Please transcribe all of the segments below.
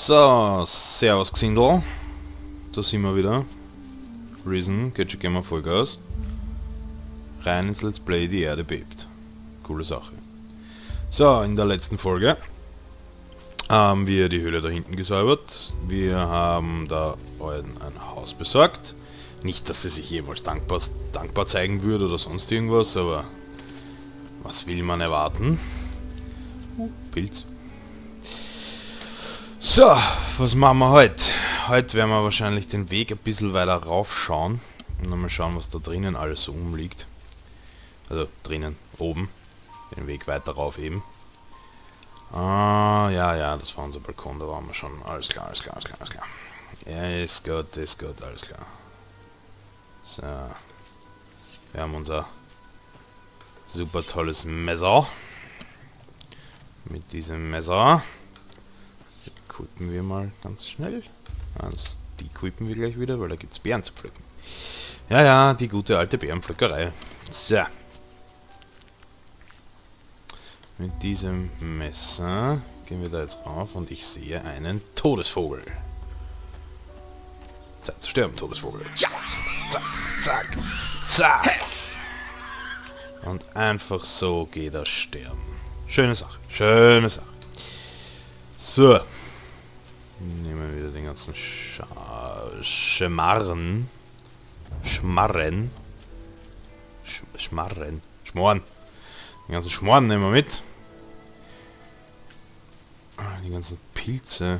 So, servus Xindl. Da sind wir wieder. Risen, geht schon gerne mal Vollgas. Rein ins Let's Play, die Erde bebt. Coole Sache. So, in der letzten Folge haben wir die Höhle da hinten gesäubert. Wir haben da ein Haus besorgt. Nicht, dass sie sich jemals dankbar zeigen würde oder sonst irgendwas, aber was will man erwarten? Pilz. So, was machen wir heute? Heute werden wir wahrscheinlich den Weg ein bisschen weiter raufschauen und dann mal schauen, was da drinnen alles so umliegt. Also drinnen, oben. Den Weg weiter rauf eben. Ah, ja, das war unser Balkon, da waren wir schon. Alles klar. Ja, ist gut, alles klar. So. Wir haben unser super tolles Messer. Mit diesem Messer equippen wir mal ganz schnell. Die equippen wir gleich wieder, weil da gibt es Beeren zu pflücken. Ja, die gute alte Beerenpflückerei. So. Mit diesem Messer gehen wir da jetzt rauf und ich sehe einen Todesvogel. Zeit zu sterben, Todesvogel. Zack. Und einfach so geht er sterben. Schöne Sache. So. Nehmen wir wieder den ganzen Schmarren. Den ganzen Schmoren nehmen wir mit. Die ganzen Pilze.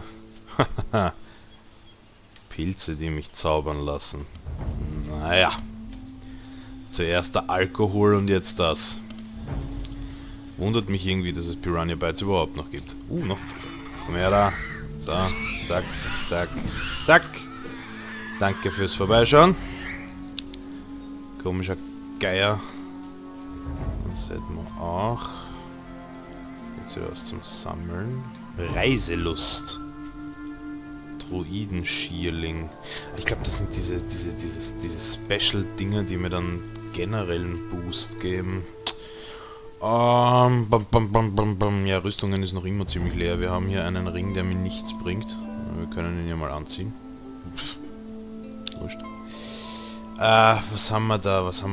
Pilze, die mich zaubern lassen. Naja. Zuerst der Alkohol und jetzt das. Wundert mich irgendwie, dass es Piranha Bytes überhaupt noch gibt. Noch. Komm her da. So, zack. Danke fürs Vorbeischauen. Komischer Geier. Das hätten wir auch. Jetzt hier was zum Sammeln. Reiselust. Druidenschierling. Ich glaube, das sind diese Special-Dinger, die mir dann generellen Boost geben. Ja, Rüstungen ist noch immer ziemlich leer. Wir haben hier einen Ring, der mir nichts bringt. Wir können ihn ja mal anziehen. Wurscht. Was haben wir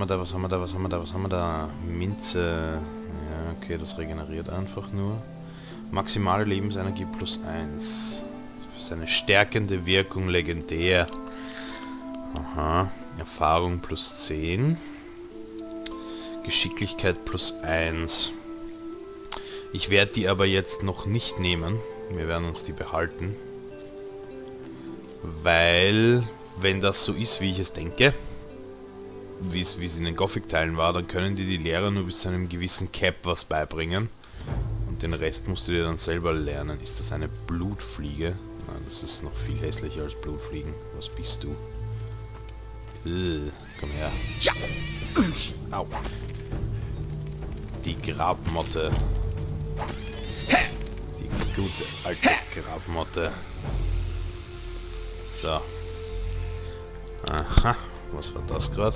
da? Minze. Ja, okay, das regeneriert einfach nur. Maximale Lebensenergie plus 1. Für seine stärkende Wirkung legendär. Aha. Erfahrung plus 10. Geschicklichkeit plus 1. Ich werde die aber jetzt noch nicht nehmen. Wir werden uns die behalten. Weil, wenn das so ist, wie ich es denke, wie es in den Gothic-Teilen war, dann können die Lehrer nur bis zu einem gewissen Cap was beibringen. Und den Rest musst du dir dann selber lernen. Ist das eine Blutfliege? Nein, das ist noch viel hässlicher als Blutfliegen. Was bist du? Komm her. Au. Die Grabmotte. Die gute alte Grabmotte. So. Aha. Was war das gerade?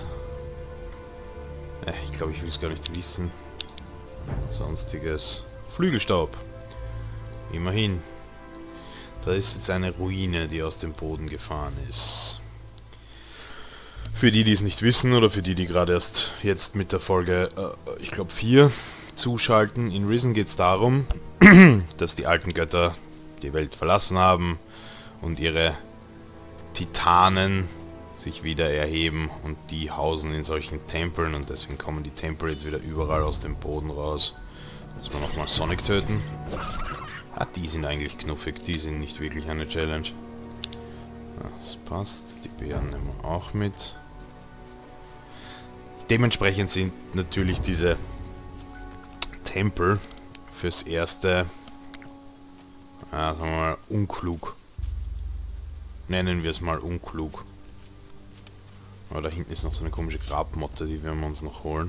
Ich glaube, ich will es gar nicht wissen. Sonstiges. Flügelstaub. Immerhin. Da ist jetzt eine Ruine, die aus dem Boden gefahren ist. Für die es nicht wissen oder für die gerade erst jetzt mit der Folge, ich glaube 4 zuschalten. In Risen geht es darum, dass die alten Götter die Welt verlassen haben und ihre Titanen sich wieder erheben und die hausen in solchen Tempeln und deswegen kommen die Tempel jetzt wieder überall aus dem Boden raus. Muss man nochmal Sonic töten. Die sind eigentlich knuffig, die sind nicht wirklich eine Challenge. Das passt, die Beeren nehmen wir auch mit. Dementsprechend sind natürlich diese Tempel fürs Erste, sagen wir mal, unklug. Nennen wir es mal unklug. Aber da hinten ist noch so eine komische Grabmotte, die werden wir uns noch holen.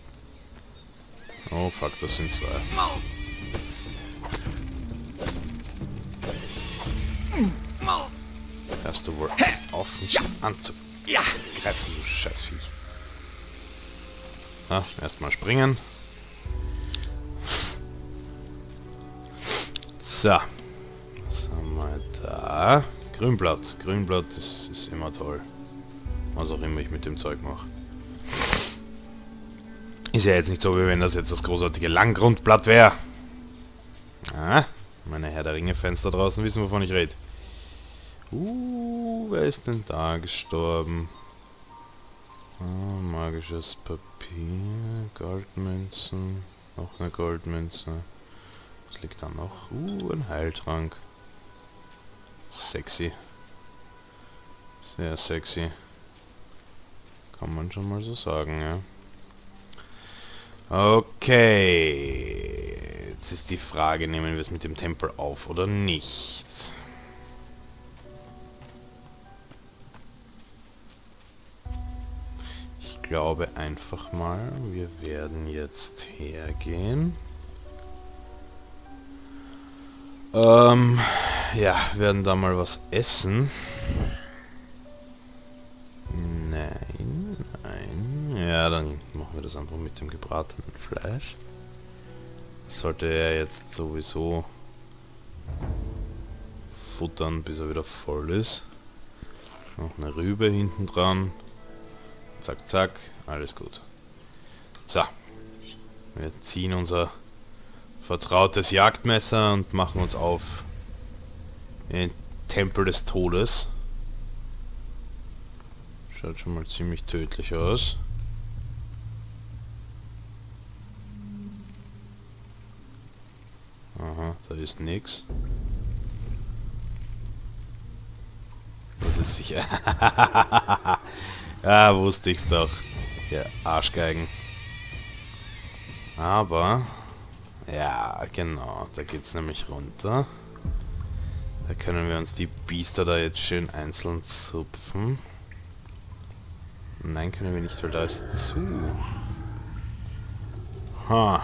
Oh fuck, das sind 2. Hörst du wohl auf, mich anzugreifen, du Scheißviech. Erstmal springen. So. Was haben wir So. Grünblatt. Grünblatt ist immer toll. Was auch immer ich mit dem Zeug mache. Ist ja jetzt nicht so, wie wenn das jetzt das großartige Langgrundblatt wäre. Ah, meine Herr der Ringe-Fans da draußen wissen, wovon ich rede. Wer ist denn da gestorben? Magisches Papier, Goldmünzen, noch eine Goldmünze. Was liegt da noch? Ein Heiltrank. Sexy. Sehr sexy. Kann man schon mal so sagen, ja. Okay. Jetzt ist die Frage, nehmen wir es mit dem Tempel auf oder nicht? Ich glaube einfach mal, wir werden jetzt hergehen. Ja, werden da mal was essen. Nein, nein. Ja, dann machen wir das einfach mit dem gebratenen Fleisch. Sollte er jetzt sowieso futtern, bis er wieder voll ist. Noch eine Rübe hinten dran. Zack, zack, alles gut. So, wir ziehen unser vertrautes Jagdmesser und machen uns auf in den Tempel des Todes. Schaut schon mal ziemlich tödlich aus. Aha, da ist nix. Das ist sicher... Ja, wusste ich's doch. Ja, Arschgeigen. Aber... Ja, genau. Da geht's nämlich runter. Da können wir uns die Biester da jetzt schön einzeln zupfen. Nein, können wir nicht, weil da ist zu. Ha.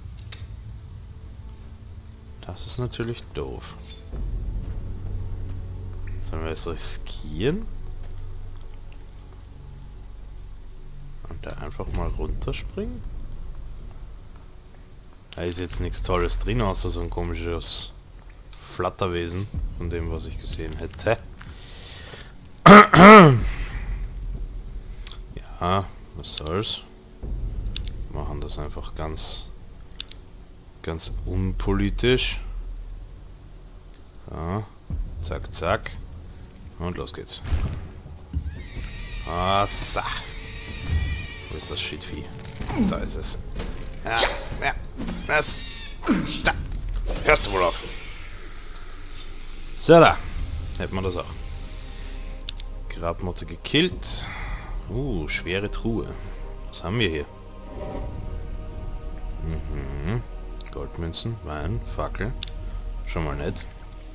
Das ist natürlich doof. Sollen wir es riskieren? Und da einfach mal runterspringen? Da ist jetzt nichts Tolles drin, außer so ein komisches Flatterwesen, von dem, was ich gesehen hätte. Ja, was soll's. Wir machen das einfach ganz unpolitisch. Ja, zack, zack. Und los geht's. Ah, so. Wo ist das Shitvieh? Da ist es. Ja, ja, das. Da. Hörst du wohl auf? So, da. Hätten wir das auch. Grabmotte gekillt. Schwere Truhe. Was haben wir hier? Goldmünzen, Wein, Fackel. Schon mal nett.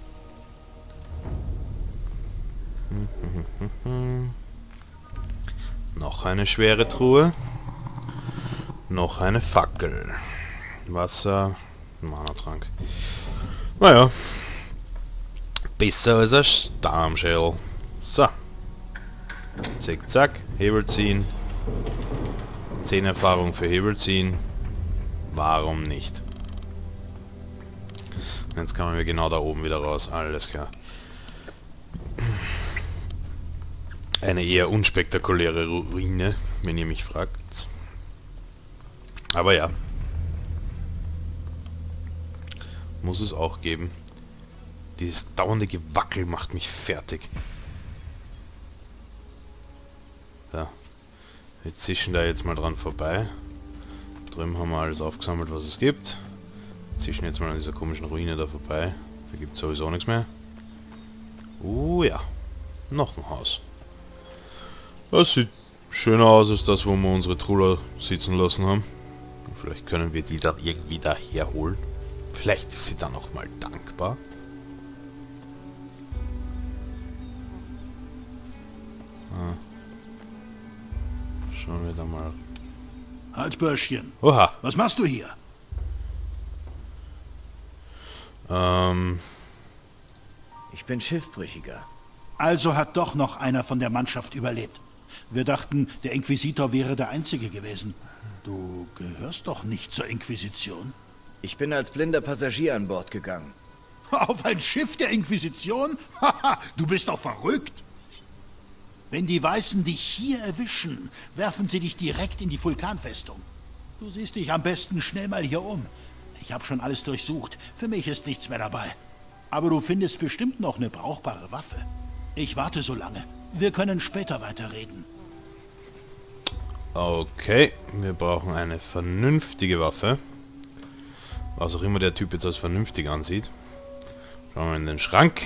Noch eine schwere Truhe. Noch eine Fackel. Wasser. Mana-Trank. Naja. Besser als ein Stammshell. So. Zick, zack. Hebel ziehen. 10 Erfahrung für Hebel ziehen. Warum nicht? Jetzt kommen wir genau da oben wieder raus. Alles klar. Eine eher unspektakuläre Ruine, wenn ihr mich fragt. Aber ja. Muss es auch geben. Dieses dauernde Gewackel macht mich fertig. Ja. Wir zischen da jetzt mal dran vorbei. Drüben haben wir alles aufgesammelt, was es gibt. Zischen jetzt mal an dieser komischen Ruine da vorbei. Da gibt es sowieso nichts mehr. Ja. Noch ein Haus. Das sieht schöner aus als das, wo wir unsere Truller sitzen lassen haben. Vielleicht können wir die dann irgendwie da herholen. Vielleicht ist sie dann auch mal dankbar. Schauen wir da mal. Halt, Börschchen. Oha. Was machst du hier? Ich bin Schiffbrüchiger. Also hat doch noch einer von der Mannschaft überlebt. Wir dachten, der Inquisitor wäre der Einzige gewesen. Du gehörst doch nicht zur Inquisition. Ich bin als blinder Passagier an Bord gegangen. Auf ein Schiff der Inquisition? Haha, du bist doch verrückt. Wenn die Weißen dich hier erwischen, werfen sie dich direkt in die Vulkanfestung. Du siehst dich am besten schnell mal hier um. Ich habe schon alles durchsucht. Für mich ist nichts mehr dabei. Aber du findest bestimmt noch eine brauchbare Waffe. Ich warte so lange. Wir können später weiterreden. Okay, wir brauchen eine vernünftige Waffe. Was auch immer der Typ jetzt als vernünftig ansieht. Schauen wir in den Schrank.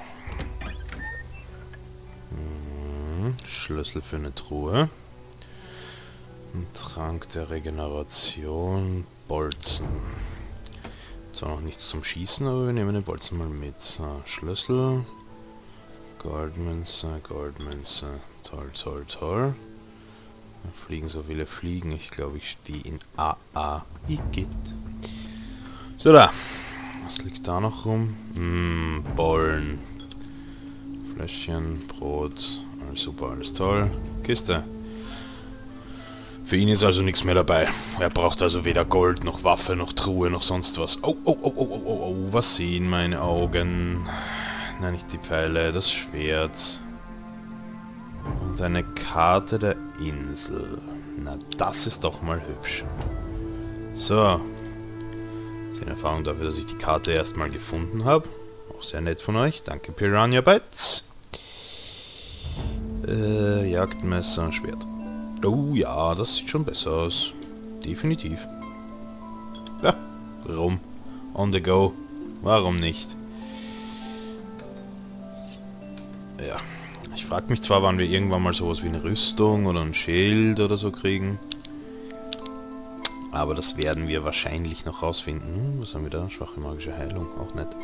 Schlüssel für eine Truhe. Ein Trank der Regeneration. Bolzen. Zwar noch nichts zum Schießen, aber wir nehmen den Bolzen mal mit. So, Schlüssel. Goldmünze, Goldmünze. Toll, toll, toll. Da fliegen so viele Fliegen. Ich glaube, ich stehe in AA. Igitt. So, da. Was liegt da noch rum? Bollen. Fläschchen, Brot. Alles super, alles toll. Kiste. Für ihn ist also nichts mehr dabei. Er braucht also weder Gold, noch Waffe, noch Truhe, noch sonst was. Oh, oh, oh, oh, oh, oh, oh. Was sehen meine Augen? Nein, nicht die Pfeile, das Schwert. Und eine Karte der Insel. Na, das ist doch mal hübsch. So. 10 Erfahrung dafür, dass ich die Karte erstmal gefunden habe. Auch sehr nett von euch. Danke, Piranha Bytes. Jagdmesser und Schwert. Oh ja, das sieht schon besser aus. Definitiv. Ja, warum? On the go. Warum nicht? Ja. Ich frage mich zwar, wann wir irgendwann mal sowas wie eine Rüstung oder ein Schild oder so kriegen. Aber das werden wir wahrscheinlich noch rausfinden. Was haben wir da? Schwache magische Heilung. Auch nett.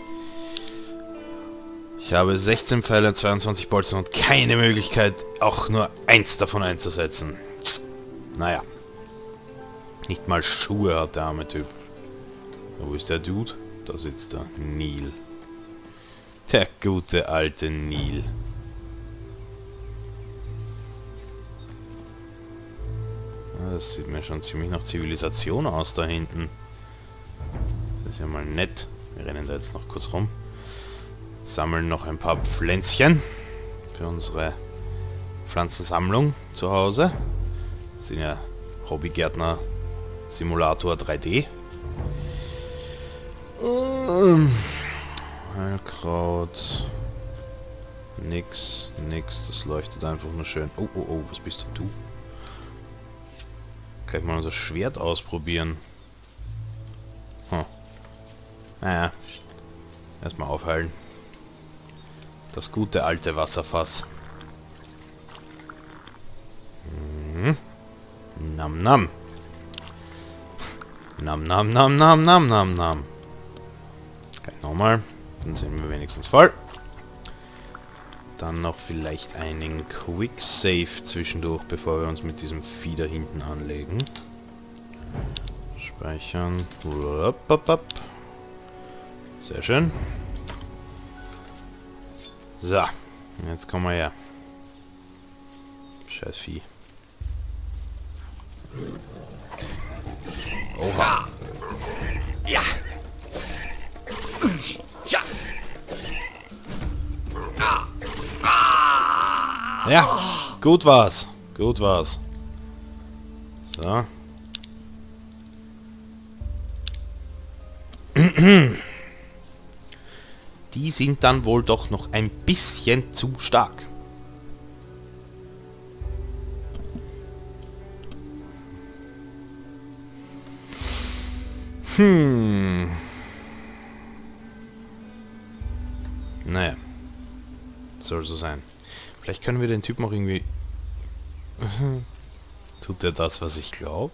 Ich habe 16 Pfeile, 22 Bolzen und keine Möglichkeit, auch nur eins davon einzusetzen. Naja. Nicht mal Schuhe hat der arme Typ. Wo ist der Dude? Da sitzt er. Neil. Der gute alte Neil. Das sieht mir schon ziemlich nach Zivilisation aus da hinten. Das ist ja mal nett. Wir rennen da jetzt noch kurz rum. Sammeln noch ein paar Pflänzchen für unsere Pflanzensammlung zu Hause. Das sind ja Hobbygärtner Simulator 3D. Heilkraut. Nix, das leuchtet einfach nur schön. Oh, oh, oh, was bist denn du? Kann ich mal unser Schwert ausprobieren? Naja. Erstmal aufheilen. Das gute alte Wasserfass. Nam nam. Nam nam nam nam nam nam nam. Gleich nochmal. Dann sind wir wenigstens voll. Dann noch vielleicht einen Quick Save zwischendurch, bevor wir uns mit diesem Vieh da hinten anlegen. Speichern. Sehr schön. So, jetzt kommen wir her. Scheiß Vieh. Oha. Ja. Ja. Ja, gut war's. Gut war's. So. Die sind dann wohl doch noch ein bisschen zu stark. Naja. Soll so sein. Vielleicht können wir den Typen auch irgendwie... Tut er das, was ich glaube?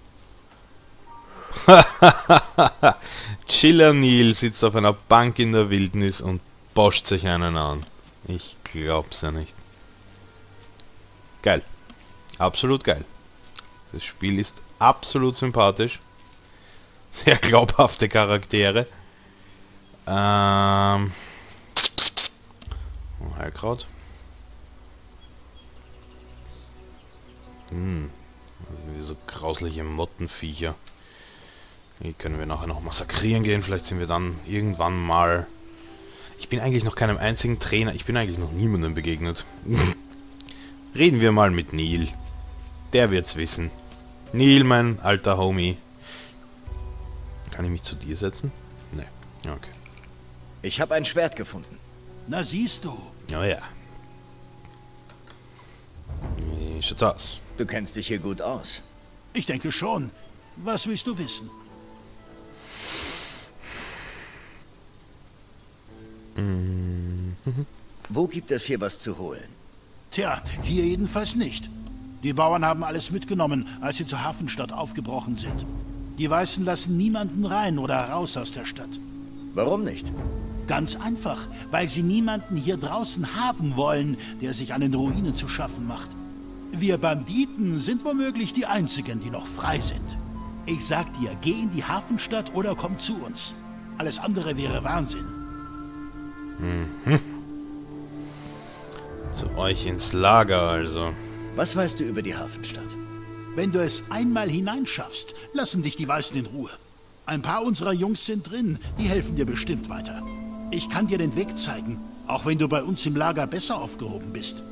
Chiller Neil sitzt auf einer Bank in der Wildnis und boscht sich einen an. Ich glaub's ja nicht. Geil. Absolut geil. Das Spiel ist absolut sympathisch. Sehr glaubhafte Charaktere. Heilkraut. Das sind wie so grausliche Ich bin eigentlich noch keinem einzigen Trainer. Ich bin eigentlich noch niemandem begegnet. Reden wir mal mit Neil. Der wird's wissen. Neil, mein alter Homie. Kann ich mich zu dir setzen? Nee. Okay. Ich habe ein Schwert gefunden. Na siehst du. Oh ja. Wie schaut's aus? Du kennst dich hier gut aus. Ich denke schon. Was willst du wissen? Wo gibt es hier was zu holen? Tja, hier jedenfalls nicht. Die Bauern haben alles mitgenommen, als sie zur Hafenstadt aufgebrochen sind. Die Weißen lassen niemanden rein oder raus aus der Stadt. Warum nicht? Ganz einfach, weil sie niemanden hier draußen haben wollen, der sich an den Ruinen zu schaffen macht. Wir Banditen sind womöglich die Einzigen, die noch frei sind. Ich sag dir, geh in die Hafenstadt oder komm zu uns. Alles andere wäre Wahnsinn. Zu euch ins Lager also. Was weißt du über die Hafenstadt? Wenn du es einmal hineinschaffst, lassen dich die Weißen in Ruhe. Ein paar unserer Jungs sind drin, die helfen dir bestimmt weiter. Ich kann dir den Weg zeigen, auch wenn du bei uns im Lager besser aufgehoben bist.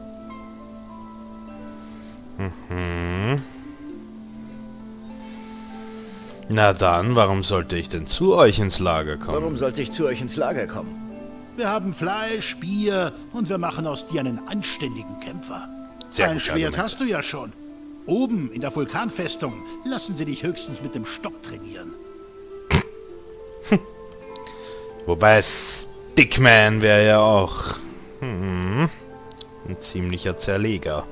Na dann, warum sollte ich denn zu euch ins Lager kommen? Warum sollte ich zu euch ins Lager kommen? Wir haben Fleisch, Bier und wir machen aus dir einen anständigen Kämpfer. Sehr Ein gute Schwert Argumente. hast du ja schon. Oben in der Vulkanfestung lassen sie dich höchstens mit dem Stock trainieren. Wobei Stickman wäre ja auch ein ziemlicher Zerleger.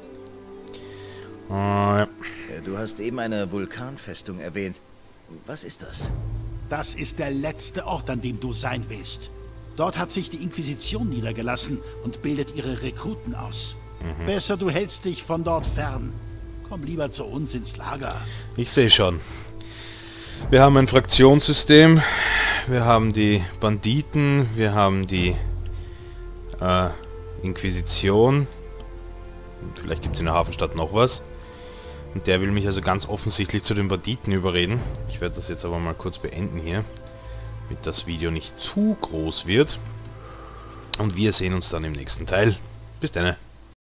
Ja. Du hast eben eine Vulkanfestung erwähnt. Was ist das? Das ist der letzte Ort, an dem du sein willst. Dort hat sich die Inquisition niedergelassen und bildet ihre Rekruten aus. Besser, du hältst dich von dort fern. Komm lieber zu uns ins Lager. Ich sehe schon. Wir haben ein Fraktionssystem, wir haben die Banditen, wir haben die Inquisition. Und vielleicht gibt es in der Hafenstadt noch was. Und der will mich also ganz offensichtlich zu den Banditen überreden. Ich werde das jetzt aber mal kurz beenden hier, damit das Video nicht zu groß wird. Und wir sehen uns dann im nächsten Teil. Bis dann.